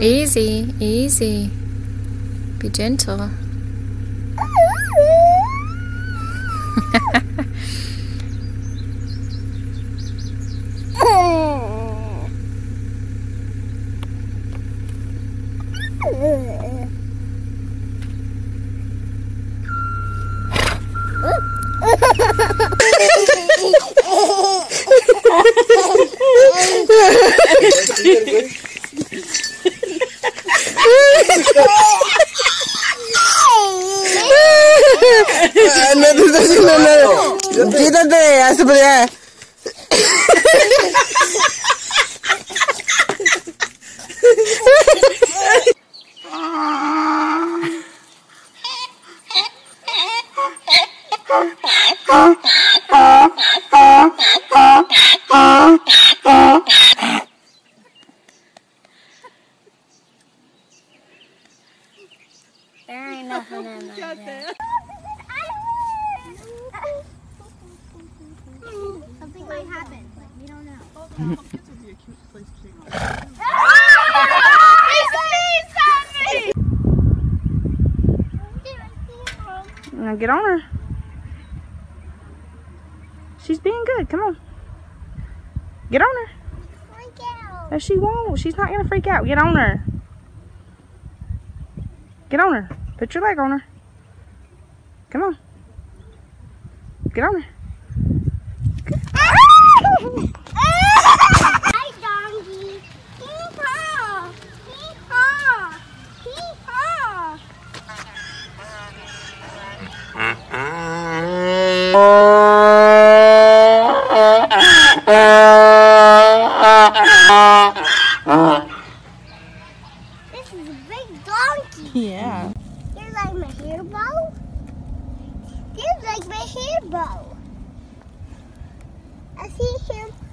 Easy, easy. Be gentle. Quítate, hace por allá. There ain't nothing in there. Something might happen, but we don't know. Pumpkins would be a cute place to take off. Now get on her. She's being good. Come on. Get on her. Freak out. No, she won't. She's not going to freak out. Get on her. Get on her. Put your leg on her. Come on. Get on her. Hi, donkey. Hee-haw. Hee-haw. Hee-haw. This is a big donkey. Yeah. You're like my hair bow? You're like my hair bow. I see him